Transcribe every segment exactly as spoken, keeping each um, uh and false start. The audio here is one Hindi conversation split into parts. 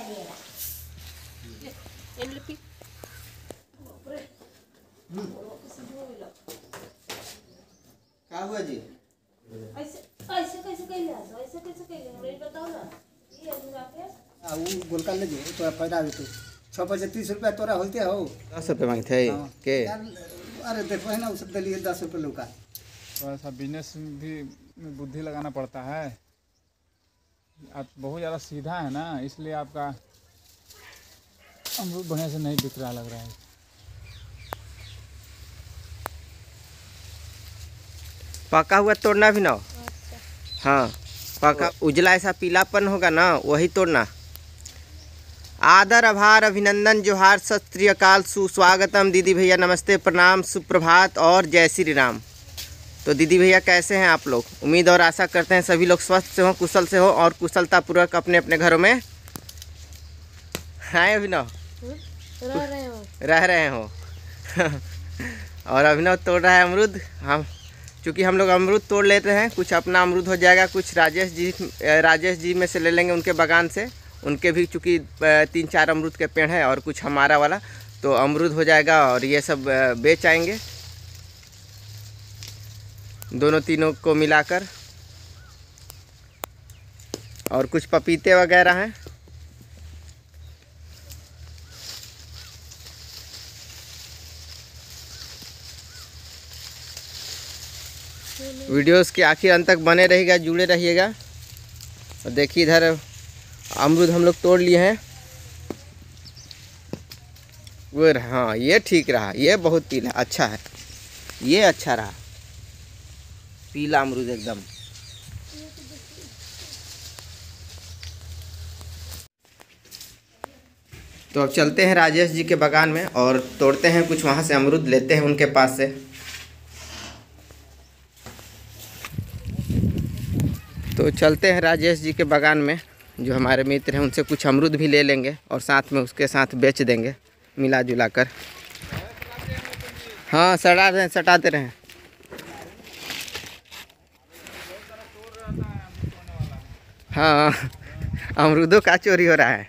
क्या हुआ जी? ऐसे ऐसे कैसे कैले ऐसे कैसे कैले हमरे बताओ ना। ये अधूरा के आ वो गोलका ले जे तो फायदा होते छः पैसे तीस रुपया तोरा होते हो दस रुपये मांगते हैं के? यार अरे देखो है ना उस दलिए दस रुपये लौका। थोड़ा सा बिजनेस भी में बुद्धि लगाना पड़ता है। आप बहुत ज़्यादा सीधा है ना, इसलिए आपका अमरूद बढ़िया से नहीं बिक रहा लग रहा है। पका हुआ तोड़ना भी ना। हाँ पका उजला ऐसा पीलापन होगा ना वही तोड़ना। आदर आभार अभिनंदन जोहार सत श्री अकाल सुस्वागतम दीदी भैया, नमस्ते प्रणाम सुप्रभात और जय श्री राम। तो दीदी भैया कैसे हैं आप लोग? उम्मीद और आशा करते हैं सभी लोग स्वस्थ से हो, कुशल से हो और कुशलतापूर्वक अपने अपने घरों में हैं। अभिनव रह रहे हो रह रहे हो और अभिनव तोड़ रहा है अमरूद। हम चूँकि हम लोग अमरूद तोड़ लेते हैं, कुछ अपना अमरूद हो जाएगा, कुछ राजेश जी राजेश जी में से ले लेंगे उनके बागान से। उनके भी चूँकि तीन चार अमरूद के पेड़ हैं और कुछ हमारा वाला, तो अमरूद हो जाएगा और ये सब बेच आएंगे दोनों तीनों को मिलाकर। और कुछ पपीते वगैरह हैं। वीडियोस के आखिर अंत तक बने रहिएगा, जुड़े रहिएगा। और देखिए इधर अमरूद हम लोग तोड़ लिए हैं। वो हाँ ये ठीक रहा, ये बहुत पीला अच्छा है, ये अच्छा रहा पीला अमरूद एकदम। तो अब चलते हैं राजेश जी के बागान में और तोड़ते हैं कुछ वहाँ से अमरूद, लेते हैं उनके पास से। तो चलते हैं राजेश जी के बागान में, जो हमारे मित्र हैं, उनसे कुछ अमरूद भी ले लेंगे और साथ में उसके साथ बेच देंगे मिला जुला कर। हाँ सड़ा रहे सटाते रहें। हाँ अमरूदों का चोरी हो रहा है।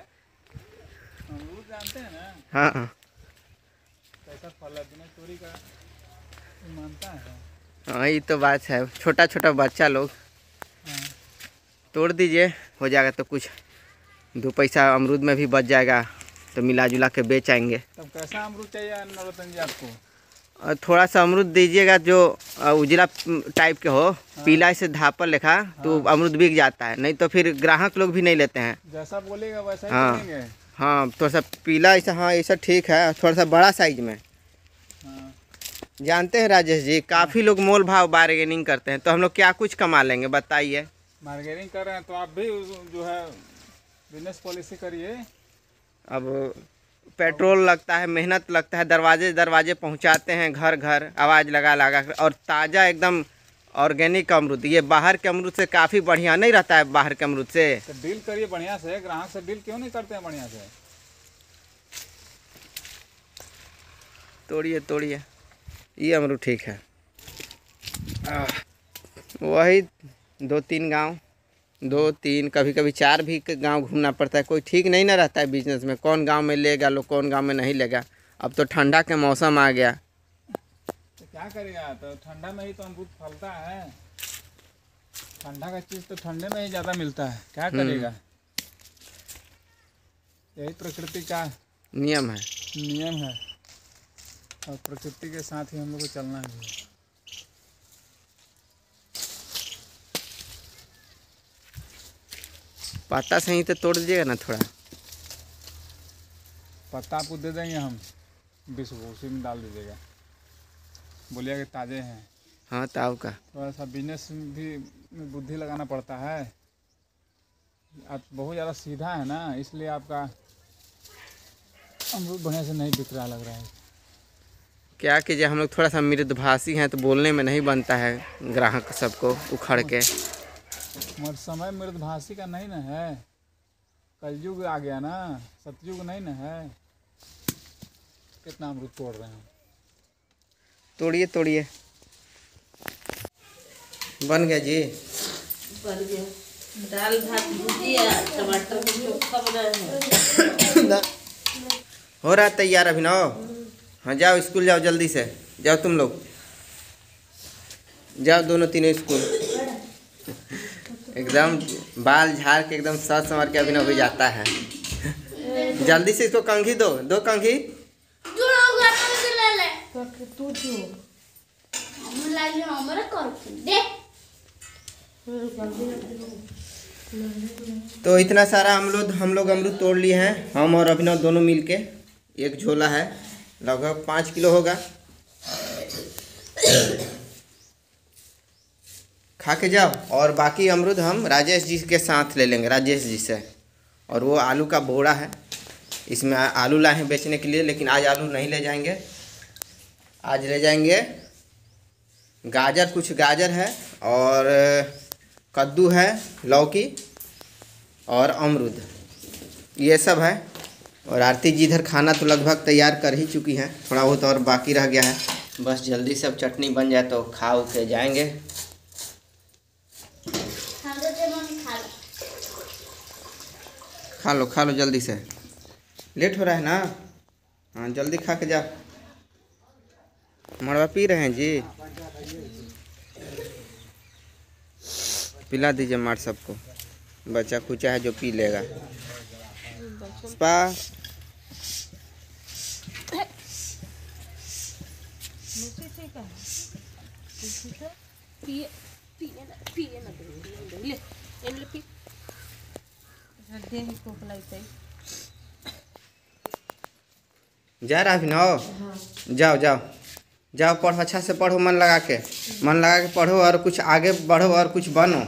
अमरूद जानते हैं ना? हाँ कैसा फल है, बिना चोरी का मानता है। हाँ ये तो बात है, छोटा छोटा बच्चा लोग। तोड़ दीजिए, हो जाएगा तो कुछ दो पैसा अमरूद में भी बच जाएगा, तो मिला जुला के बेच आएंगे। तब कैसा अमरूद चाहिए नरोत्तम जी आपको? और थोड़ा सा अमरूद दीजिएगा जो उजला टाइप के हो। हाँ। पीला से धापल लिखा। हाँ। तो अमरूद बिक जाता है, नहीं तो फिर ग्राहक लोग भी नहीं लेते हैं। जैसा बोलेगा वैसा ही हाँ देंगे। हाँ थोड़ा सा पीला ऐसा, हाँ ऐसा ठीक है, थोड़ा सा बड़ा साइज में। हाँ। जानते हैं राजेश जी, काफ़ी लोग मोल भाव बार्गेनिंग करते हैं, तो हम लोग क्या कुछ कमा लेंगे बताइए। बार्गेनिंग कर रहे हैं तो आप भी जो है बिजनेस पॉलिसी करिए। अब पेट्रोल लगता है, मेहनत लगता है, दरवाजे दरवाजे पहुंचाते हैं, घर घर आवाज़ लगा लगा कर। और ताज़ा एकदम ऑर्गेनिक अमरूद, ये बाहर के अमरूद से काफ़ी बढ़िया नहीं रहता है। बाहर के अमरूद से तो डील करिए बढ़िया से, ग्राहक से डील क्यों नहीं करते हैं बढ़िया से? तोड़िए तोड़िए, ये अमरूद ठीक है। वही दो तीन गांव, दो तीन कभी कभी चार भी गांव घूमना पड़ता है। कोई ठीक नहीं ना रहता है बिजनेस में, कौन गांव में लेगा लोग, कौन गांव में नहीं लेगा। अब तो ठंडा के मौसम आ गया, तो क्या करेगा, तो ठंडा में ही तो अमरूद फलता है। ठंडा का चीज़ तो ठंडे में ही ज़्यादा मिलता है, क्या करेगा। यही प्रकृति का नियम है। नियम है और प्रकृति के साथ ही हम लोग को चलना है। पत्ता से ही तो तोड़ दीजिएगा ना थोड़ा। पत्ता आपको दे देंगे हम, बीस वो उसी में डाल दीजिएगा, बोलिएगा कि ताज़े हैं। हाँ ताव का थोड़ा सा बिजनेस भी में बुद्धि लगाना पड़ता है। आप बहुत ज़्यादा सीधा है ना, इसलिए आपका अमरूद बढ़िया से नहीं बिक रहा लग रहा है। क्या कीजिए, हम लोग थोड़ा सा मृदभाषी हैं, तो बोलने में नहीं बनता है ग्राहक सबको उखड़ के। मगर समय मृदभाषी का नहीं ना है, कलयुग आ गया ना, सतयुग नहीं ना है। कितना अमरूद तोड़ रहे हैं। तोड़िए तोड़िए। बन गया जी? बन गया। दाल भात भुजिया टमाटर का चोखा बनाया है। हो रहा है तैयार अभिनव? हाँ जाओ स्कूल जाओ जल्दी से जाओ तुम लोग जाओ दोनों तीनों स्कूल। एकदम बाल झाड़ के एकदम सज संवर के अभिनव हो जाता है। जल्दी से इसको कंघी दो दो कंघी। तू जो तो इतना सारा हम लोग हम लोग अमरूद तोड़ लिए हैं, हम और अभिनव दोनों मिलके। एक झोला है, लगभग पाँच किलो होगा। खा के जाओ। और बाकी अमरूद हम राजेश जी के साथ ले लेंगे, राजेश जी से। और वो आलू का बोरा है, इसमें आलू लाए हैं बेचने के लिए, लेकिन आज आलू नहीं ले जाएंगे। आज ले जाएंगे गाजर, कुछ गाजर है और कद्दू है, लौकी और अमरूद, ये सब है। और आरती जी इधर खाना तो लगभग तैयार कर ही चुकी हैं, थोड़ा बहुत और बाकी रह गया है। बस जल्दी सब चटनी बन जाए तो खा के जाएंगे। खा लो खा लो जल्दी से, लेट हो रहा है ना। हाँ जल्दी खा के जाओ। मड़वा पी रहे हैं जी, पिला दीजिए मार सबको। बच्चा खुचा है जो पी लेगा। स्पा जा रहा अभिनव? जाओ जाओ जाओ, पढ़ो अच्छा से पढ़ो, मन लगा के मन लगा के पढ़ो और कुछ आगे बढ़ो और कुछ बनो।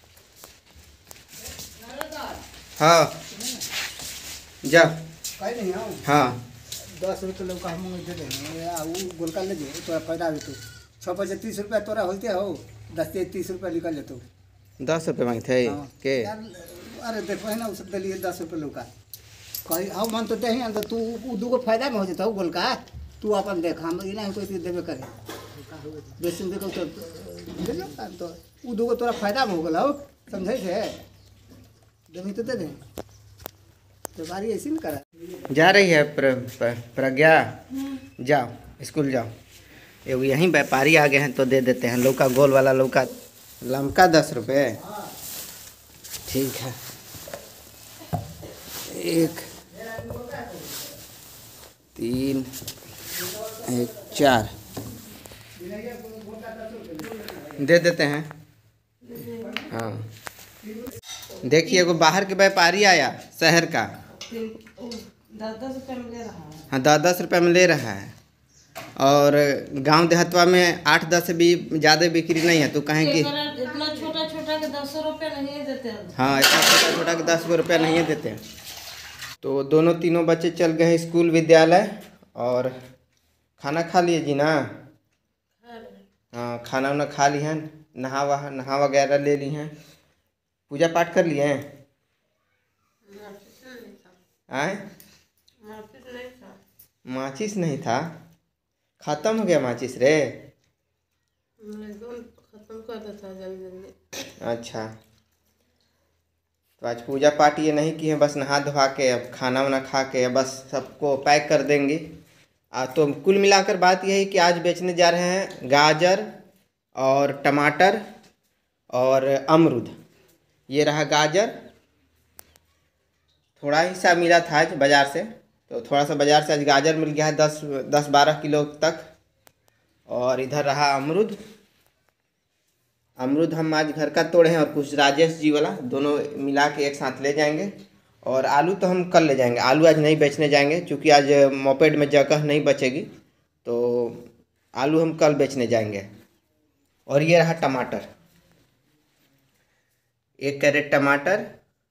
हाँ जाओ। कहीं नहीं आओ। हाँ दस रुपये लोग का हम दे देंगे। आ वो गोलका ले जे तोरा फायदा हो तो छः पैसे तीस रुपया तोरा होते हो, दस से तीस रुपया निकल लेतो। दस रुपये मांगे थे हाँ। के? यार, अरे देखो है ना उस दिलिए दस रुपये लोग का कहीं हम मन तो दे ही अंदर तू उ दूगो फायदा में हो जाता हो गोलका। तू अपन देख, हम इना कोई चीज देवे करे बेसी देखो तो दे दो तो उ दूगो तोरा फायदा में हो गल हो, समझे थे? देवी तो दे दे, तो बारी ऐसी न करा। जा रही है प्र, प्र, प्रज्ञा? जाओ स्कूल जाओ। एगो यहीं व्यापारी आ गए हैं तो दे देते हैं। लौका गोल वाला लौका लमका दस रुपये, ठीक है। एक तीन एक चार दे देते हैं। हाँ देखिए एगो बाहर के व्यापारी आया शहर का, दस दस रुपये में ले रहा है। हाँ दस दस रुपये में ले रहा है। और गांव देहातवा में आठ दस से भी ज़्यादा बिक्री नहीं है। तो कहें कि इतना छोटा छोटा के दस रुपये नहीं देते हैं। हाँ इतना छोटा छोटा के दस रुपये नहीं देते। तो दोनों तीनों बच्चे चल गए हैं स्कूल विद्यालय। और खाना खा लिए जी ना? हाँ खाना वाना खा लिए हैं, नहा वहा नहा वगैरह ले ली हैं, पूजा पाठ कर लिए हैं। आए माचिस नहीं था, खत्म हो गया माचिस रे। खत्म कर देता जल्दी जल्दी। अच्छा तो आज पूजा पाठ ये नहीं किए, बस नहा धोवा के अब खाना वाना खा के बस सबको पैक कर देंगे। आ, तो कुल मिलाकर बात यह है कि आज बेचने जा रहे हैं गाजर और टमाटर और अमरूद। ये रहा गाजर, थोड़ा ही सा मिला था आज बाज़ार से, तो थोड़ा सा बाज़ार से आज गाजर मिल गया है दस दस बारह किलो तक। और इधर रहा अमरूद। अमरूद हम आज घर का तोड़े हैं और कुछ राजेश जी वाला, दोनों मिला के एक साथ ले जाएंगे। और आलू तो हम कल ले जाएंगे, आलू आज नहीं बेचने जाएंगे क्योंकि आज मोपेड में जगह नहीं बचेगी, तो आलू हम कल बेचने जाएंगे। और ये रहा टमाटर, एक कैरेट टमाटर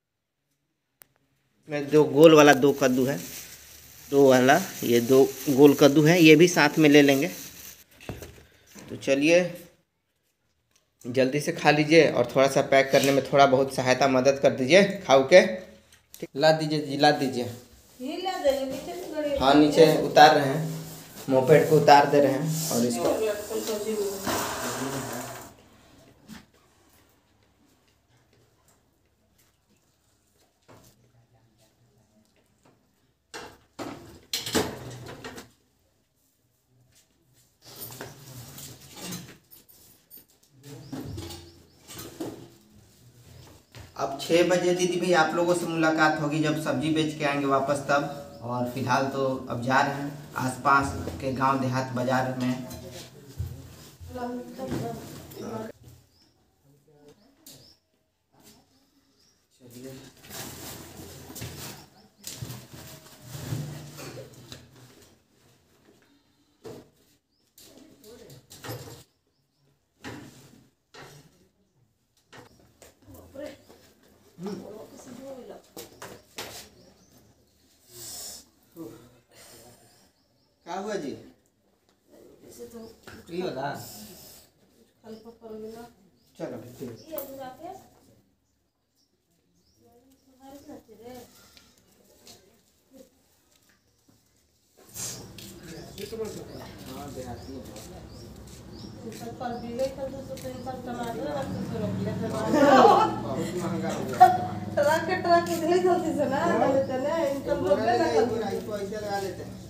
में दो गोल वाला दो कद्दू है, दो वाला ये दो गोल कद्दू है, ये भी साथ में ले लेंगे। तो चलिए जल्दी से खा लीजिए और थोड़ा सा पैक करने में थोड़ा बहुत सहायता मदद कर दीजिए खाओ के। ला दीजिए जी, ला दीजिए। ये ला देंगे नीचे से गाड़ी। हाँ नीचे उतार रहे हैं, मोपेड को उतार दे रहे हैं। और इसको अब छः बजे दीदी भाई आप लोगों से मुलाकात होगी जब सब्जी बेच के आएंगे वापस तब। और फिलहाल तो अब जा रहे हैं आसपास के गांव देहात बाजार में। चलिए क्या हुआ जी? ऐसे तो ये वाला खाली पकड़ लेना चलो ठीक। ये अभी आके हमारे साथ रे हाँ देहाती कल पर भी ले कल तो तो कल टमाटर और तो रोक ले बहुत महंगा हो गया। ट्रक के ट्रक इधर चलती से ना चलते ना इनकम रोक ले ना कल इसको ऐसे लगा लेते हैं।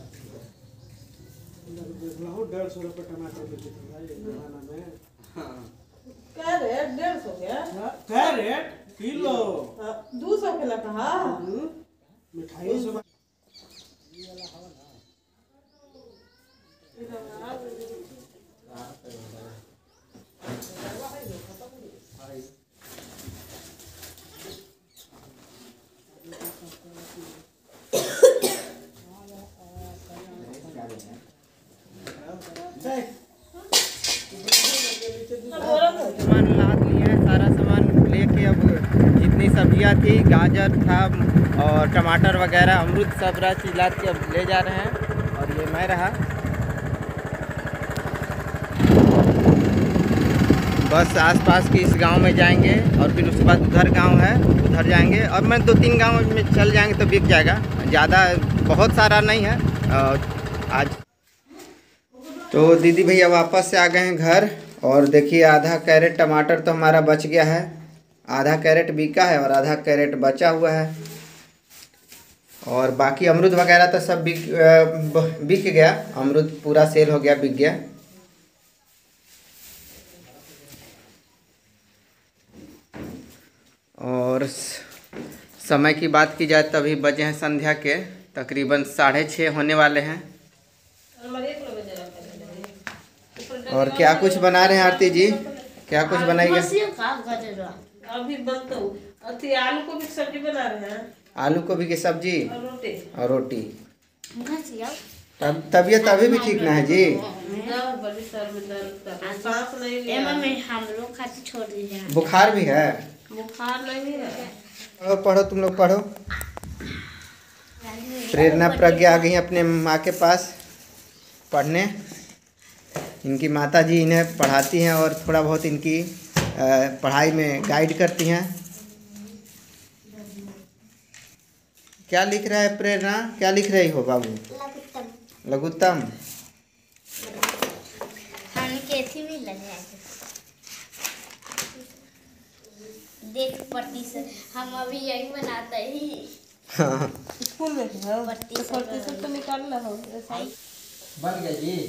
डेढ़ सौ रुपये टमाटर बेचे थे भाई एक जमाना में। हाँ क्या रेट डेढ़ सौ क्या क्या रेट किलो? दो सौ के ना कहा मिठाई से सामान लाद लिए हैं, सारा सामान लेके अब जितनी सब्जियां थी, गाजर था और टमाटर वगैरह अमरूद सब रहा चीज लाद के अब ले जा रहे हैं। और ये मैं रहा बस आसपास के इस गांव में जाएंगे और फिर उसके बाद उधर गांव है उधर जाएंगे और मैं दो तीन गांव में चल जाएंगे तो बिक जाएगा, ज़्यादा बहुत सारा नहीं है आज। तो दीदी भैया वापस से आ गए हैं घर और देखिए आधा कैरेट टमाटर तो हमारा बच गया है, आधा कैरेट बिका है और आधा कैरेट बचा हुआ है। और बाकी अमरूद वगैरह तो सब बिक बिक गया, अमरूद पूरा सेल हो गया, बिक गया। और समय की बात की जाए तभी बजे हैं संध्या के तकरीबन साढ़े छः होने वाले हैं। और क्या कुछ बना रहे हैं आरती जी, क्या कुछ बनाइए? अभी बनता हूँ अति आलू को भी सब्जी बना रहे हैं, आलू गोभी की सब्जी और रोटी और रोटी। तब तबीयत अभी भी ठीक ना है जी? ना बड़ी सर में दर्द, सांस नहीं लिया, हम लोग खाते छोड़ दिए, बुखार भी है? बुखार नहीं है। पढ़ो पढ़ो तुम लोग पढ़ो। प्रेरणा प्रज्ञा आ गई अपने माँ के पास पढ़ने। इनकी माता जी इन्हें पढ़ाती हैं और थोड़ा बहुत इनकी पढ़ाई में गाइड करती हैं। क्या लिख रहा है प्रेरणा, क्या लिख रही हो बाबू? लघुत्तम। हम कैथी भी लगे देख पट्टी से हम अभी यही बनाते ही। हाँ स्कूल में है पट्टी तो से पट्टी से तो निकाल ला हो ऐसा बन गया जी?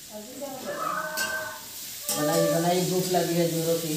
बनाई बनाई भूख लगी है जोरों की।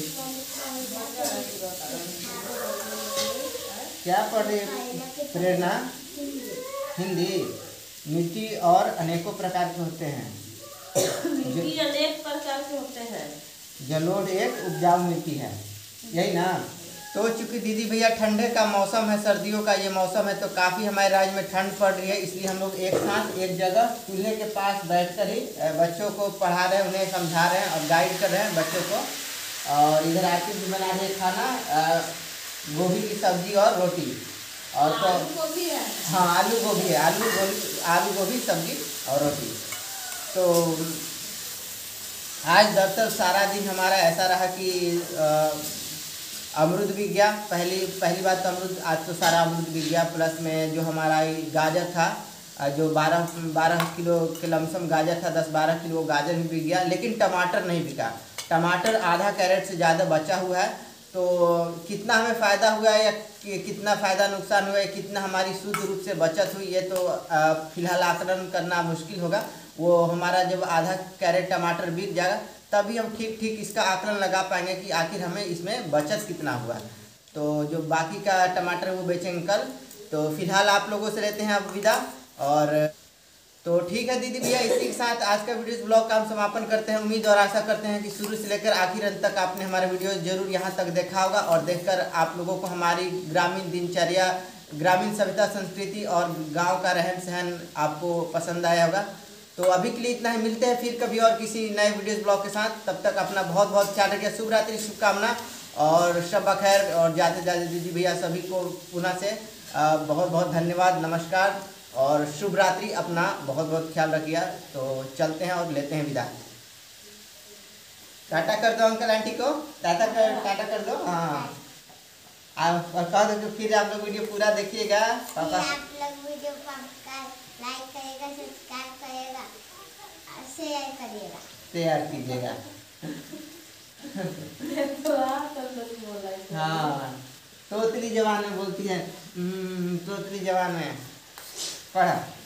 क्या पढ़ रही है प्रेरणा? हिंदी। मिट्टी और अनेकों प्रकार के होते हैं। मिट्टी अनेक प्रकार के होते हैं। जलोढ़ एक उपजाऊ मिट्टी है, यही ना? तो चूंकि दीदी भैया ठंडे का मौसम है, सर्दियों का ये मौसम है, तो काफ़ी हमारे राज्य में ठंड पड़ रही है, इसलिए हम लोग एक साथ एक जगह चूल्हे के पास बैठकर ही बच्चों को पढ़ा रहे हैं, उन्हें समझा रहे हैं और गाइड कर रहे हैं बच्चों को। और इधर आके भी बना रहे खाना, गोभी की सब्जी और रोटी। और तो गोभी है, हाँ आलू गोभी है, आलू गोभी आलू गोभी सब्जी और रोटी। तो आज दरअसल सारा दिन हमारा ऐसा रहा कि अमरूद बिक गया। पहली पहली बात तो अमरूद, आज तो सारा अमरूद बिक गया, प्लस में जो हमारा गाजर था जो बारह बारह किलो के लमसम गाजर था, दस बारह किलो गाजर भी बिक गया, लेकिन टमाटर नहीं बिका। टमाटर आधा कैरेट से ज़्यादा बचा हुआ है। तो कितना हमें फ़ायदा हुआ है या कि, कितना फ़ायदा नुकसान हुआ है, कितना हमारी शुद्ध रूप से बचत हुई, ये तो फिलहाल आकलन करना मुश्किल होगा। वो हमारा जब आधा कैरेट टमाटर बिक जाएगा तभी हम ठीक ठीक इसका आकलन लगा पाएंगे कि आखिर हमें इसमें बचत कितना हुआ। तो जो बाकी का टमाटर वो बेचेंगे कल। तो फिलहाल आप लोगों से लेते हैं अब विदा। और तो ठीक है दीदी भैया, इसी के साथ आज का वीडियो ब्लॉग का हम समापन करते हैं। उम्मीद और आशा करते हैं कि शुरू से लेकर आखिर अंत तक आपने हमारे वीडियो जरूर यहाँ तक देखा होगा और देखकर आप लोगों को हमारी ग्रामीण दिनचर्या, ग्रामीण सभ्यता, संस्कृति और गांव का रहन सहन आपको पसंद आया होगा। तो अभी के लिए इतना ही, मिलते हैं फिर कभी और किसी नए वीडियो ब्लॉग के साथ। तब तक अपना बहुत बहुत ख्याल रखिए। शुभ रात्रि, शुभकामना और शब बखैर। और जाते जाते दीदी भैया सभी को पुनः से बहुत बहुत धन्यवाद, नमस्कार और शुभ रात्रि। अपना बहुत बहुत ख्याल रखिए। तो चलते हैं और लेते हैं विदा। टाटा कर दो अंकल आंटी को, टाटा कर टाटा कर दो। हाँ आप और कह दो कि फिर आप लोग वीडियो पूरा देखिएगा। पापा आप लोग वीडियो पक्का लाइक करेगा, सब्सक्राइब करेगा, शेयर करिएगा, शेयर कीजिएगा। तो आप कल तक बोला है। हाँ तोतली जवान में बोलती है, हम्म, तोतली जवान में पढ़ा।